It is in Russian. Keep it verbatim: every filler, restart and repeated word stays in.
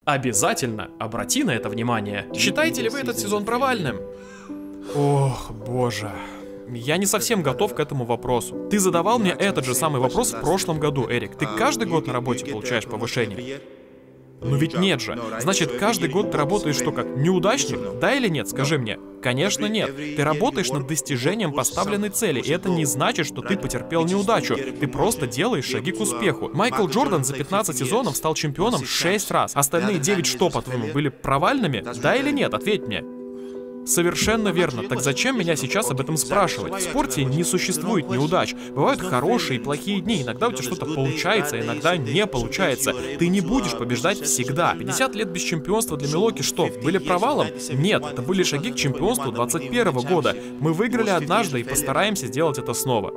Обязательно обрати на это внимание. Считаете ли вы этот сезон провальным? Ох, боже. Я не совсем готов к этому вопросу. Ты задавал мне этот же самый вопрос в прошлом году, Эрик. Ты каждый год на работе получаешь повышение? Ну ведь нет же. Значит, каждый год ты работаешь что, как неудачник? Да или нет, скажи мне. Конечно нет. Ты работаешь над достижением поставленной цели, и это не значит, что ты потерпел неудачу. Ты просто делаешь шаги к успеху. Майкл Джордан за пятнадцать сезонов стал чемпионом шесть раз. Остальные девять что, по-твоему, были провальными? Да или нет? Ответь мне. Совершенно верно. Так зачем меня сейчас об этом спрашивать? В спорте не существует неудач. Бывают хорошие и плохие дни. Иногда у тебя что-то получается, иногда не получается. Ты не будешь побеждать всегда. пятьдесят лет без чемпионства для Милуоки что, были провалом? Нет, это были шаги к чемпионству двадцать первого года. Мы выиграли однажды и постараемся сделать это снова.